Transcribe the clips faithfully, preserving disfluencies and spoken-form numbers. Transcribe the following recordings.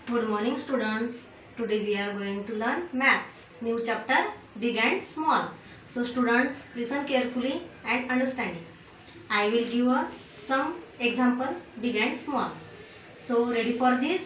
Good morning, students. Today we are going to learn maths. New chapter, big and small. So students, listen carefully and understanding. I will give a some example, big and small. So ready for this?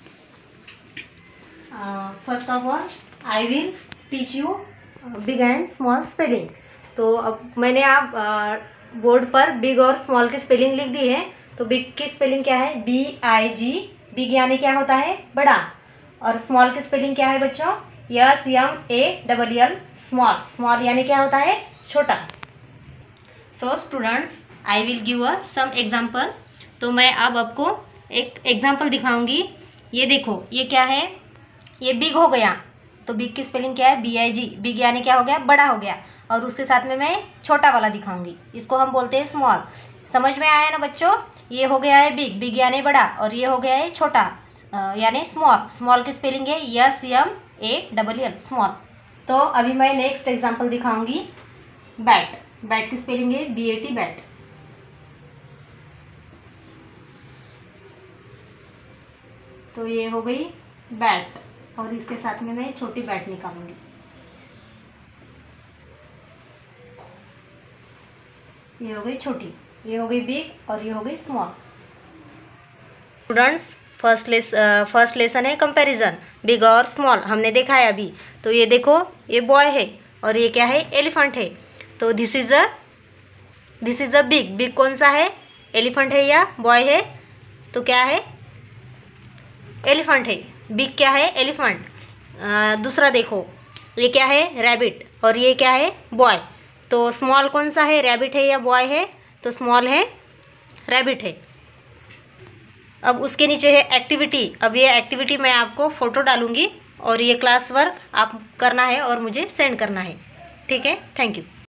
Uh, first of all, I will teach you uh, big and small spelling. तो अब मैंने आप board पर big और small की spelling लिख दी है. तो बिग की स्पेलिंग क्या है? B I ji. बिग यानी क्या होता है? बड़ा. और स्मॉल की स्पेलिंग क्या है बच्चों? S M A double L. Small. Small यानी क्या होता है? छोटा. So students, I will give a some example. तो मैं अब आपको एक एग्जाम्पल दिखाऊंगी. ये देखो, ये क्या है? ये बिग हो गया. तो बिग की स्पेलिंग क्या है? B I ji. बिग यानी क्या हो गया? बड़ा हो गया. और उसके साथ में मैं छोटा वाला दिखाऊंगी. इसको हम बोलते हैं स्मॉल. समझ में आया ना बच्चों? ये हो गया है बिग. बिग यानी बड़ा. और ये हो गया है छोटा यानी स्मॉल. स्मॉल की स्पेलिंग है S M A double L. Small. तो अभी मैं नेक्स्ट एग्जांपल दिखाऊंगी. बैट. बैट की स्पेलिंग है बी ए टी. बैट. तो ये हो गई बैट. और इसके साथ में मैं छोटी बैट निकालूंगी. ये हो गई छोटी. ये हो गई बिग. और ये हो गई small. Students, first less first lesson है कंपैरिजन. बिग और स्मॉल हमने देखा है अभी. तो ये देखो, ये बॉय है और ये क्या है? एलिफेंट है. तो this is a this is a big. Big कौन सा है? एलिफेंट है या बॉय है? तो क्या है? एलिफेंट है. बिग क्या है? एलिफेंट. दूसरा देखो, ये क्या है? रैबिट. और ये क्या है? बॉय. तो स्मॉल कौन सा है? रैबिट है या बॉय है? तो स्मॉल है, रैबिट है. अब उसके नीचे है एक्टिविटी. अब ये एक्टिविटी मैं आपको फ़ोटो डालूंगी और ये क्लास वर्क आप करना है और मुझे सेंड करना है. ठीक है? Thank you.